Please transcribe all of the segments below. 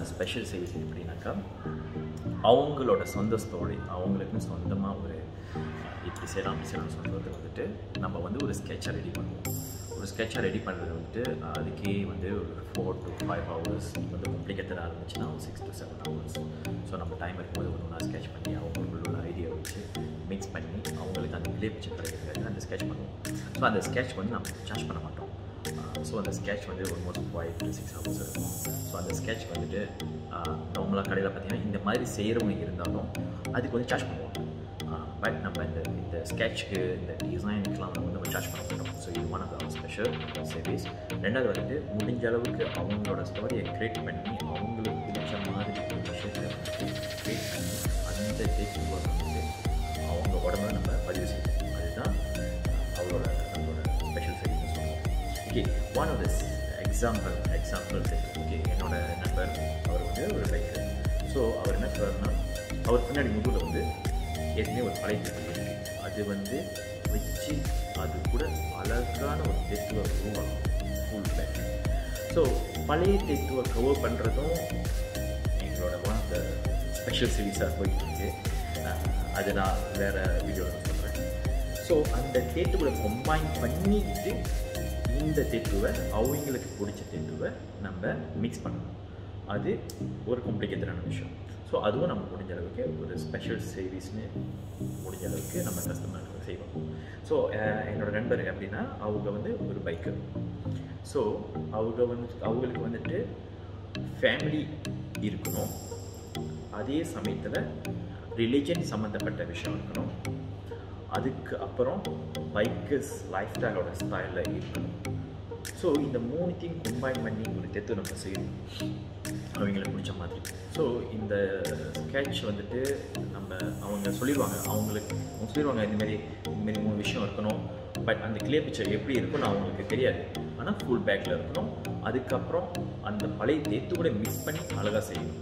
Special service எப்படின்னாக்கா அவங்களோட சொந்த ஸ்டோரி, அவங்களுக்குன்னு சொந்தமாக ஒரு இப்படி செய்யலாம் அப்படி செய்யலாம் சொல்கிறது வந்துட்டு நம்ம வந்து ஒரு ஸ்கெட்சை ரெடி பண்ணுவோம். ஒரு ஸ்கெட்சை ரெடி பண்ணுறது வந்துட்டு அதுக்கே வந்து ஒரு 4 to 5 hours, வந்து காம்ப்ளிகேட்டடாக இருந்துச்சுன்னா 6 to 7 hours. ஸோ நம்ம டைம் இருக்கும்போது ஒன்று ஒன்றா ஸ்கெட்ச் பண்ணி அவங்களுக்குள்ள ஐடியா வச்சு மிக்ஸ் பண்ணி அவங்களுக்கு அந்த கிளியர் பிக்சர் கிடைக்கிறது அந்த ஸ்கெட்ச் பண்ணுவோம். ஸோ அந்த ஸ்கெட்ச் வந்து நம்ம சார்ஜ் பண்ண மாட்டோம். ஸோ அந்த ஸ்கெட்ச் வந்து ஆல்மோஸ்ட் 5 to 6 hours இருக்கும். ஸோ அந்த ஸ்கெட்ச் வந்துட்டு நார்மலாக கடையில் பார்த்தீங்கன்னா இந்த மாதிரி செய்கிறவங்க இருந்தாலும் அதுக்கு வந்து சார்ஜ் பண்ணுவோம். பட் நம்ம இந்த ஸ்கெட்சுக்கு இந்த டிசைனுக்கெலாம் நம்ம சார்ஜ் பண்ண மாட்டோம். ஸோ இது one of the special service. ரெண்டாவது வந்துட்டு முடிஞ்ச அளவுக்கு அவங்களோட ஸ்டோரியை க்ரியேட் பண்ணி அவங்களுக்கு பிடிச்ச மாதிரி ஒரு விஷயத்தை க்ரியேட் பண்ணி அந்த டேஸ்ட் வந்துட்டு அவங்க உடம்புல நம்ம பதிவு செய்யணும். அதுதான் நம்மளோட ஸ்பெஷல் சர்வீஸ்னு சொல்லுவோம். Okay, one of this example okay, என்னோட நண்பர் அவர் வந்து ஒரு பைக்கர். ஸோ அவர் என்ன சொல்கிறாருன்னா, அவர் பின்னாடி முதுகில் வந்து ஏற்கனவே ஒரு பழைய டெட்டு இருக்குது. அது வந்து வச்சு அது கூட அழகான ஒரு டெட்டுவை உருவாக்கும் ஃபுல் பேக். ஸோ பழைய டெட்டுவை கவர் பண்ணுறதும் எங்களோட ஒன் ஆஃப் த ஸ்பெஷல் சர்வீஸாக போயிட்டுருக்கு. அது நான் வேறு வீடியோவில் சொல்கிறேன். ஸோ அந்த டெட்டுவை கம்பைன் பண்ணிக்கிட்டு இந்த டெட்டுவை அவங்களுக்கு பிடிச்ச டெட்டுவை நம்ம மிக்ஸ் பண்ணணும். அது ஒரு காம்ப்ளிகேட்டடான விஷயம். ஸோ அதுவும் நம்ம முடிஞ்ச அளவுக்கு ஒரு ஸ்பெஷல் சர்வீஸ்னு முடிஞ்ச அளவுக்கு நம்ம கஸ்டமருக்கு செய்வோம். ஸோ என்னோடய நண்பர் அப்படின்னா அவங்க வந்து ஒரு பைக்கர். ஸோ அவங்களுக்கு வந்துட்டு ஃபேமிலி இருக்கணும், அதே சமயத்தில் ரிலிஜன் சம்மந்தப்பட்ட விஷயம் இருக்கணும், அதுக்கு அப்புறம் பைக்கர்ஸ் லைஃப் ஸ்டைலோட ஸ்டைலில் இருக்கணும். ஸோ இந்த மூணுத்தையும் கம்பைன் பண்ணி ஒரு டெத்து நம்ம செய்யணும் அவங்களுக்கு பிடிச்ச மாதிரி. ஸோ இந்த ஸ்கெட்ச் வந்துட்டு அவங்க சொல்லிடுவாங்க, அவங்க சொல்லிடுவாங்க இந்தமாரி 3 விஷயம் இருக்கணும். பட் அந்த கிளியர் பிக்சர் எப்படி இருக்குன்னு அவங்களுக்கு தெரியாது. ஆனால் ஃபுல் பேக்கில் இருக்கணும். அதுக்கப்புறம் அந்த பழைய டெத்து கூட மிக்ஸ் பண்ணி அழகாக செய்யணும்.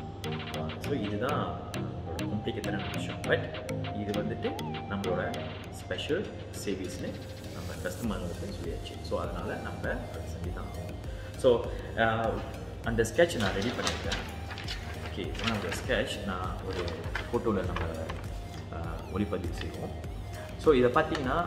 ஸோ இதுதான் காம்ப்ளிகேட்டடான விஷயம். பட் இது வந்துட்டு நம்மளோட ஸ்பெஷல் சர்வீஸ்னு நம்ம கஸ்டமர்களுக்கு சொல்லியாச்சு. ஸோ அதனால் நம்ம அதை செஞ்சு தான் ஆகணும். ஸோ அந்த ஸ்கெட்ச் நான் ரெடி பண்ணியிருக்கேன். ஓகே, அந்த ஸ்கெட்ச் நான் ஒரு ஃபோட்டோவில் நம்ம ஒளிப்பதிவு செய்வோம். ஸோ இதை பார்த்தீங்கன்னா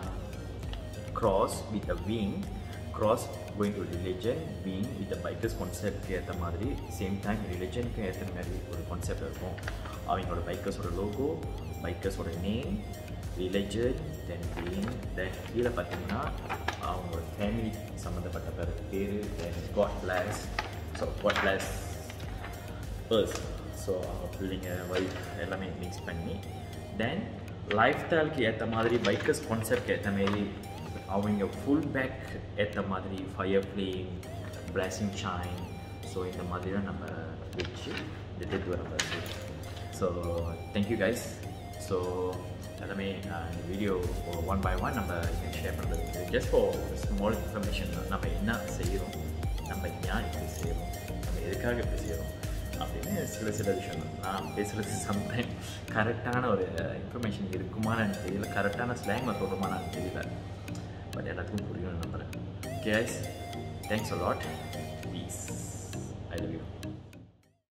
cross with a wing, cross going to religion, wing with a bikers கான்செப்ட்க்கு ஏற்ற மாதிரி, சேம் டைம் ரிலிஜனுக்கு ஏற்ற மாதிரி ஒரு கான்செப்ட் இருக்கும். அவங்களோட பைக்கர்ஸோட லோகோ, பைக்கர்ஸோட name, religion, then wing, then கீழே பார்த்தீங்கன்னா அவங்களோட ஃபேமிலி சம்மந்தப்பட்ட பேர், then god bless. So god bless purse. So அவங்க பிள்ளைங்க, ஒய்ஃப் எல்லாமே மிக்ஸ் பண்ணி, தென் லைஃப் ஸ்டைலுக்கு ஏற்ற மாதிரி பைக்கர்ஸ் கான்செப்ட் ஏற்ற மாதிரி அவங்க ஃபுல் பேக் ஏற்ற மாதிரி fire flame, blazing shine. So இந்த மாதிரிலாம் நம்ம வச்சு இந்த டெத் வர மாதிரி. So thank you guys. ஸோ எல்லாமே இந்த வீடியோ 1 by 1 நம்ம ஷேர் பண்ணுறது ஜஸ்ட் ஃபார் ஸ்மால் இன்ஃபர்மேஷன் தான். நம்ம என்ன செய்கிறோம், நம்ம ஏன் இப்படி செய்கிறோம், நம்ம எதுக்காக இப்படி செய்கிறோம் அப்படின்னு சில விஷயம் தான். நான் பேசுகிறது சம்டைம் கரெக்டான ஒரு இன்ஃபர்மேஷன் இருக்குமான்னு எனக்கு தெரியல, கரெக்டான ஸ்லாங்கில் சொல்கிறோமான்னு எனக்கு தெரியல. பட் எல்லாத்துக்கும் புரியும்னு நம்புகிறேன். Okay guys, thanks a lot. Piece.